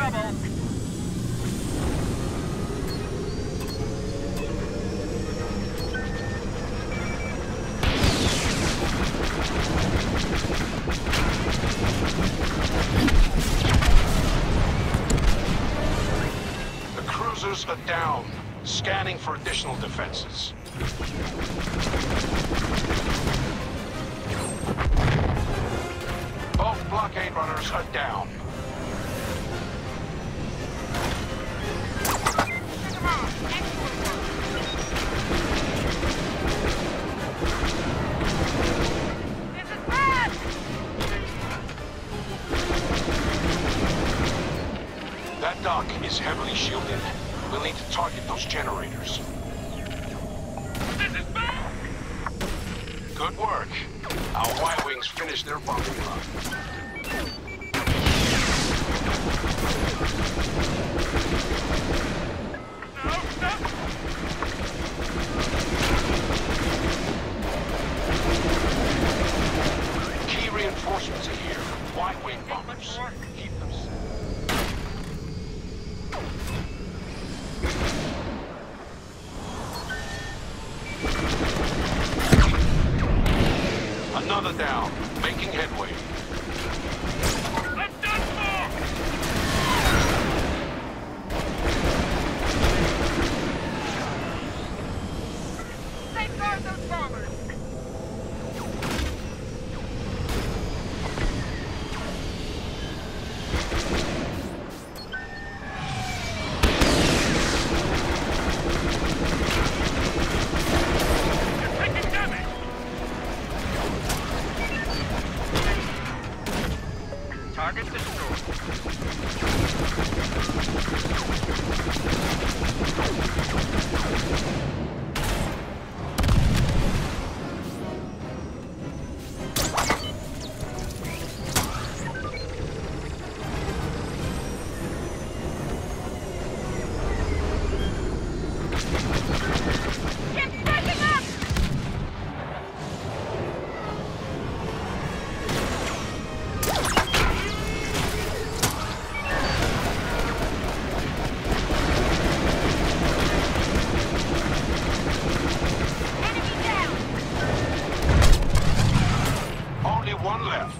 trouble. The cruisers are down, scanning for additional defenses. Both blockade runners are down. That dock is heavily shielded. We'll need to target those generators. This is bad! Good work. Our Y-Wings finished their bombing run. No! Key reinforcements are here. Y-Wing bombers. Keep them safe. Another down, making headway. Let's done for! Safeguard those bombers! You're taking damage! Target destroyed. Keep breaking up! Enemy down! Only one left.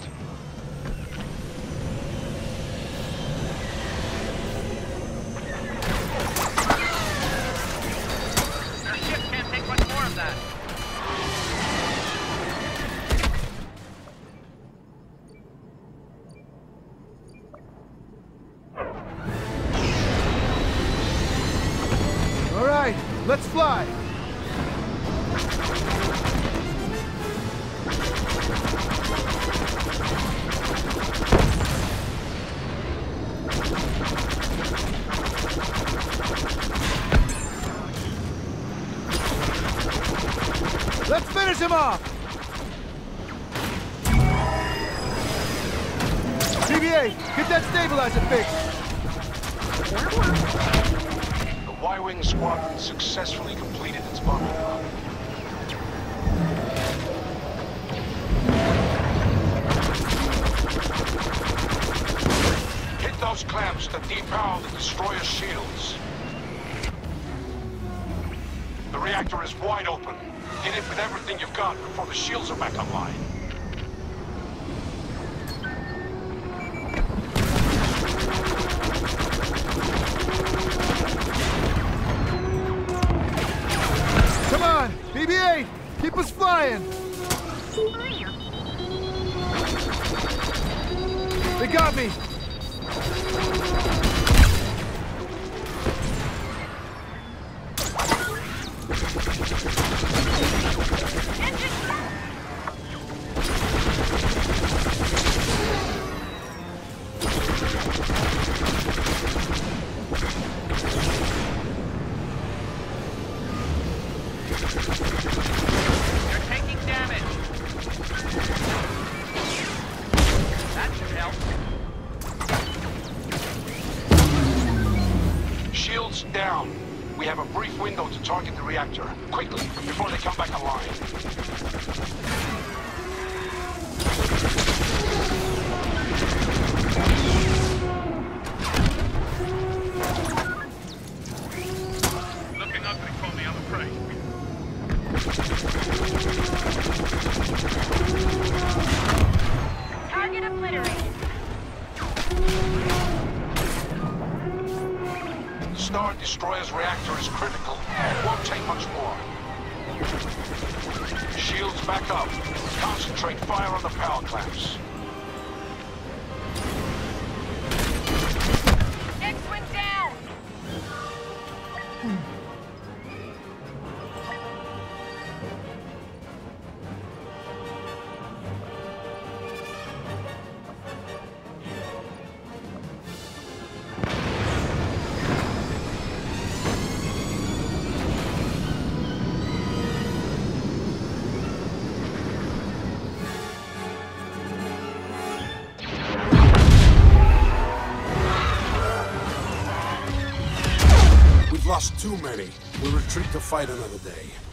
Their ship can't take much more of that. All right, let's fly. Let's finish him off. BB-8, get that stabilizer fixed. The Y-Wing squadron successfully completed its bombing run. Hit those clamps to depower the destroyer shields. The reactor is wide open. Hit it with everything you've got before the shields are back online. Come on, BB-8, keep us flying. They got me. You're taking damage. That should help. Destroyer's reactor is critical. It won't take much more. Shields back up. Concentrate fire on the power clamps. X-Wing down! Lost too many. We'll retreat to fight another day.